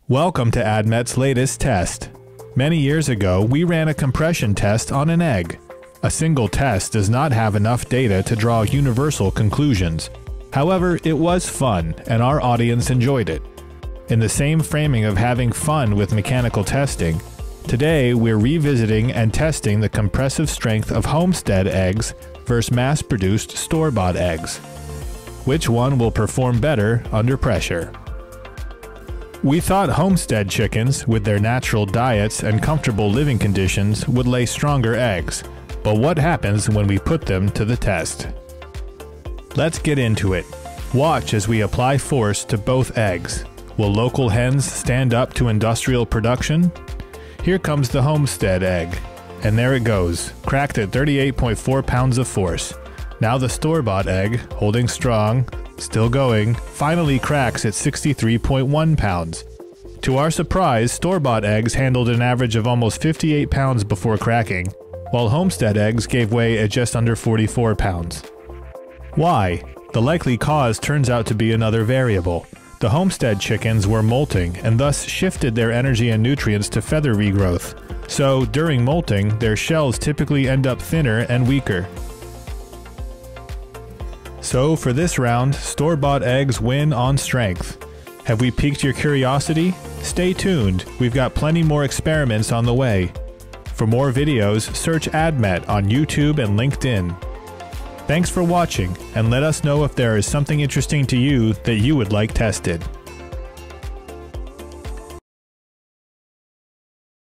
Welcome to AdMet's latest test. Many years ago, we ran a compression test on an egg. A single test does not have enough data to draw universal conclusions. However, it was fun, and our audience enjoyed it. In the same framing of having fun with mechanical testing, today we're revisiting and testing the compressive strength of Homestead eggs versus mass-produced store-bought eggs. Which one will perform better under pressure? We thought Homestead chickens, with their natural diets and comfortable living conditions, would lay stronger eggs. But what happens when we put them to the test? Let's get into it. Watch as we apply force to both eggs. Will local hens stand up to industrial production? Here comes the Homestead egg. And there it goes, cracked at 38.4 pounds of force. Now the store-bought egg, holding strong, still going, finally cracks at 63.1 pounds. To our surprise, store-bought eggs handled an average of almost 58 pounds before cracking, while Homestead eggs gave way at just under 44 pounds. Why? The likely cause turns out to be another variable. The Homestead chickens were molting and thus shifted their energy and nutrients to feather regrowth. So, during molting, their shells typically end up thinner and weaker. So for this round, store-bought eggs win on strength. Have we piqued your curiosity? Stay tuned, we've got plenty more experiments on the way. For more videos, search AdMet on YouTube and LinkedIn. Thanks for watching, and let us know if there is something interesting to you that you would like tested.